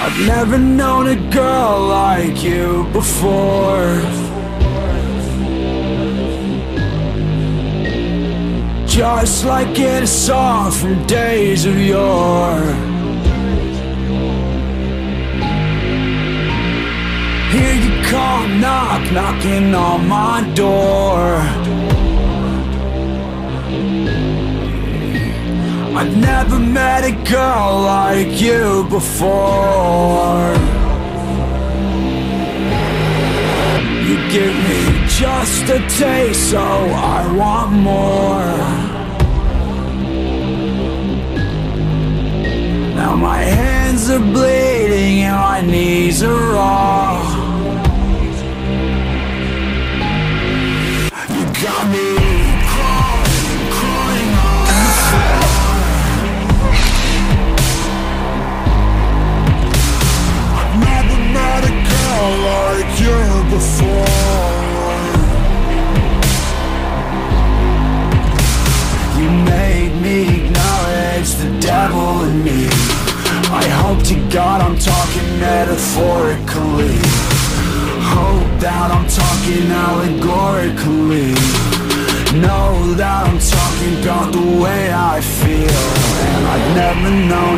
I've never known a girl like you before. Just like in a song from days of yore. Hear you call, knock, knocking on my door. I've never met a girl like you before. You give me just a taste, so I want more. Now my hands are bleeding and my knees are raw. You got me crawling on the floor. I've never met a girl like you before. You made me acknowledge the devil in me. I hope to God I'm talking metaphorically. Hope that I'm talking allegorically. Know that I'm talking about the way I feel. And I've never known